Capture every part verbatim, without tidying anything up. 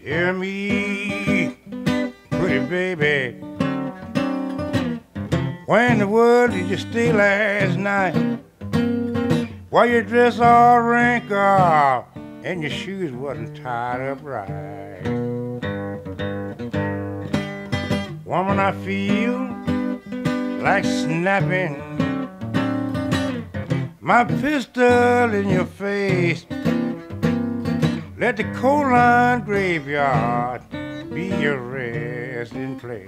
Tell me, pretty baby, where in the world did you stay last night? Why your dress all wrinkled and your shoes wasn't tied up right? Woman, I feel like snapping my pistol in your face. Let the coal line graveyard be your resting place.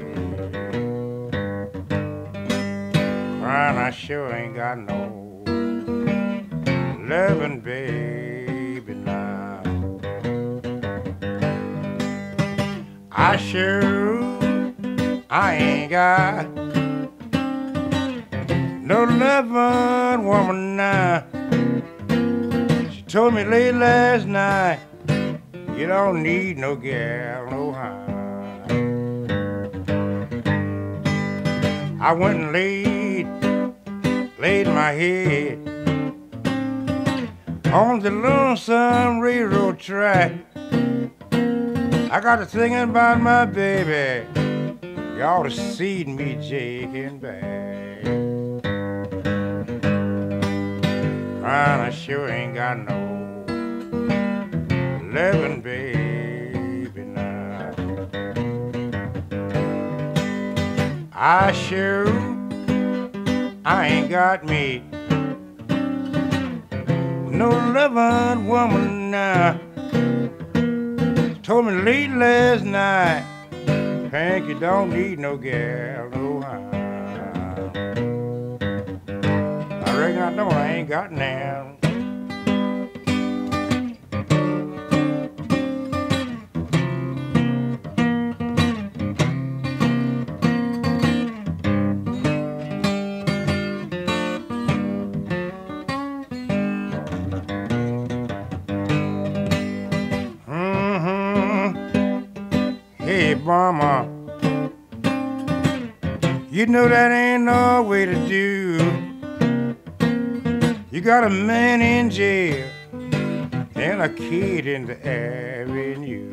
Crying, I sure ain't got no loving baby now. I sure, I ain't got no loving woman now. She told me late last night, you don't need no gal, no how. I went and laid, laid my head on the lonesome railroad track. I got to thinking about my baby. You ought to see me shaking back. Crying, I sure ain't got no loving baby now. I sure, I ain't got me no loving woman now. Told me late last night, Hank, you don't need no gal, no how. I reckon I know I ain't got now. Hey, mama, you know that ain't no way to do. You got a man in jail and a kid in the avenue.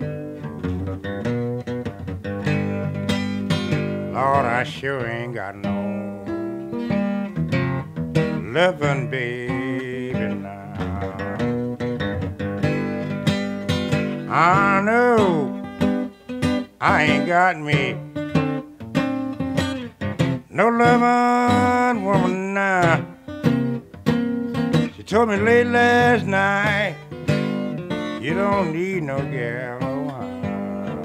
Lord, I sure ain't got no loving baby now. I know I ain't got me no loving woman now. She told me late last night, you don't need no gal, no how.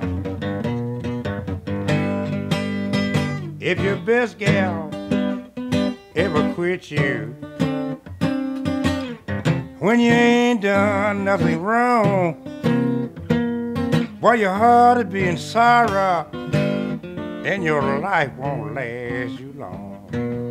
If your best gal ever quit you when you ain't done nothing wrong, why your heart will be in sorrow and your life won't last you long.